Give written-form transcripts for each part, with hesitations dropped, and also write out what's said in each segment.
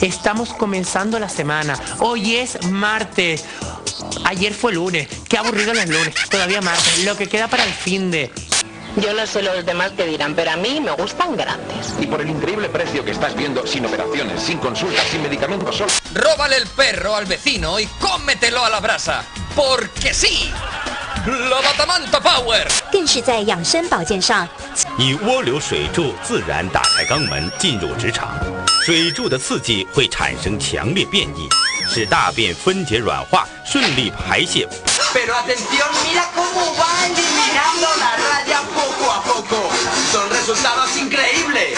Estamos comenzando la semana. Hoy es martes. Ayer fue lunes. Qué aburrido los lunes. Todavía martes. Lo que queda para el finde. Yo no sé los demás que dirán, pero a mí me gustan grandes. Y por el increíble precio que estás viendo, sin operaciones, sin consultas, sin medicamentos, solo... Róbale el perro al vecino y cómetelo a la brasa. ¡Porque sí! ¡La Batamanta Power! 更是在养生保健上， 以涡流水柱自然打开肛门进入直肠，水柱的刺激会产生强烈变异，使大便分解软化，顺利排泄。 Pero atención, mira cómo va eliminando la raya poco a poco. Son resultados increíbles.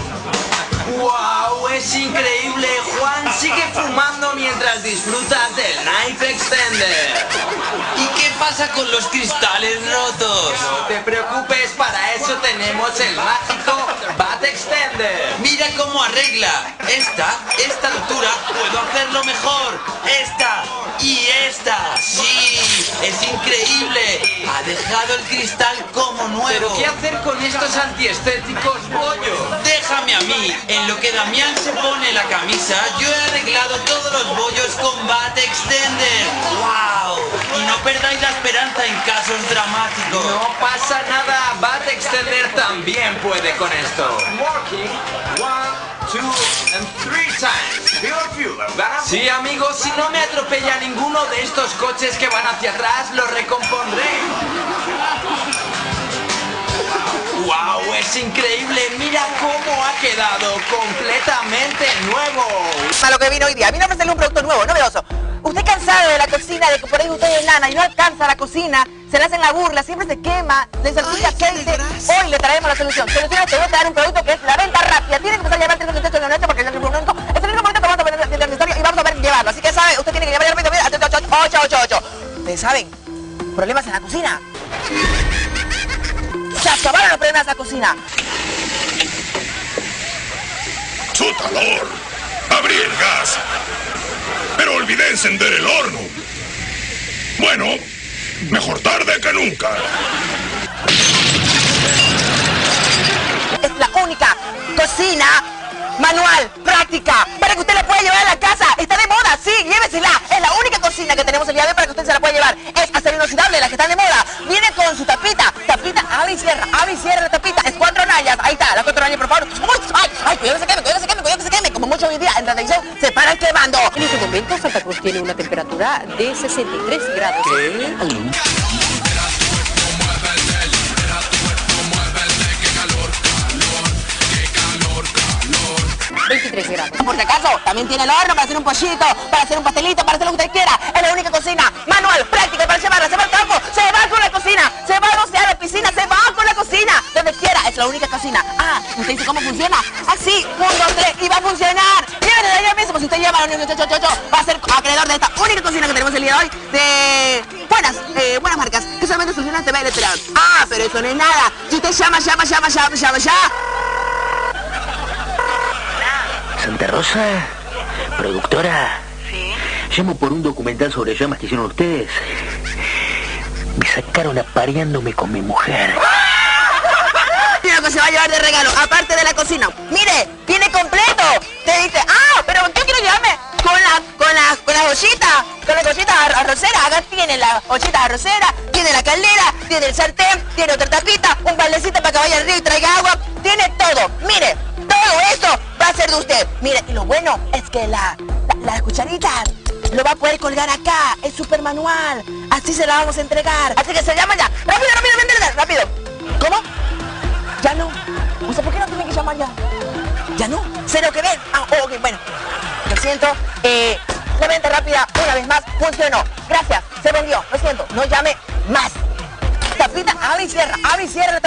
¡Wow! Es increíble. Juan sigue fumando mientras disfruta del Knife Extender. ¿Y qué pasa con los cristales rotos? No te preocupes, para eso tenemos el mágico Bat Extender. Mira cómo arregla. Esta altura puedo hacerlo mejor. Esta y esta. Sí, es increíble. Ha dejado el cristal como nuevo. ¿Pero qué hacer con estos antiestéticos, bollo? Déjame a mí. En lo que Damián se pone la camisa, yo he arreglado todos los bollos con Bat Extender. ¡Wow! Y no perdáis la esperanza en casos dramáticos. No pasa nada. Bat Extender también puede con esto. Working. 1, 2 and 3 times. Pure fuel. Sí, amigos, si no me atropella ninguno de estos coches que van hacia atrás, lo recompondré. ¡Wow! Es increíble. Mira cómo ha quedado completamente nuevo. A lo que vino hoy día. Vino a ofrecerle un producto nuevo, novedoso. Usted cansado de la cocina, de que por ahí usted es nana y no alcanza la cocina, se le hacen la burla, siempre se quema, le salpica aceite. Hoy le traemos la solución. Solución es que voy a traer un producto que es la venta rápida. Tiene que empezar a llevar 388 de la noche porque es el único momento que vamos a ver en la historia y vamos a ver llevarlo. Así que sabe, usted tiene que llevar el rápido a 888. Ustedes saben, problemas en la cocina. Se acabaron los problemas en la cocina. ¡Su calor! Abrí el gas, pero olvidé encender el horno. Bueno, mejor tarde que nunca. Es la única cocina manual, práctica, para que usted la pueda llevar a la casa. Está de moda, sí, llévesela. Es la única cocina que tenemos el día de hoy para que usted se la pueda llevar. Es acero inoxidable, la que está de moda. Viene con su tapita, abre y cierra la tapita. Es 4 rayas, ahí está, las 4 rayas, por favor. Ay, cuidado que se queme, como mucho hoy día en la televisión se paran quemando. En este momento Santa Cruz tiene una temperatura de 63 grados. ¿Qué? 23 grados. Por si acaso, también tiene el horno para hacer un pollito, para hacer un pastelito, para hacer lo que usted quiera. Es la única cocina manual, práctica, para llevarla, se va al campo, se va con la cocina, se va a bucear a la piscina, se va con la cocina, donde quiera. Es la única cocina. Ah, ¿usted dice cómo funciona? Así, 1, 2, 3, y va a funcionar. Llévenla de allá mismo, si usted lleva la única 888, va a ser acreedor de esta única cocina que tenemos el día de hoy, de buenas marcas, que solamente solucionan TV electoral. Ah, pero eso no es nada. Si usted llama. Santa Rosa, productora. Sí. Llamo por un documental sobre llamas que hicieron ustedes. Me sacaron apareándome con mi mujer. Mira lo que se va a llevar de regalo, aparte de la cocina. Mire, viene completo. Te dice, pero yo quiero llevarme con las ollitas arroceras. Acá tiene las ollitas arroceras, tiene la caldera, tiene el sartén, tiene otra tapita, un baldecito para que vaya al río y traiga agua. Tiene todo. Mire, todo eso va a ser de usted. Mire, y lo bueno es que las cucharitas lo va a poder colgar acá. Es súper manual. Así se la vamos a entregar. Así que se llama ya. ¡Rápido, véndela! ¡Rápido! ¿Cómo? Ya no. O sea, ¿por qué no tiene que llamar ya? ¿Ya no? ¿Cero que ver? Ok, bueno. Lo siento. La venta rápida, una vez más, funcionó. Gracias, se vendió. Lo siento, no llame más. Tapita, abre y cierra la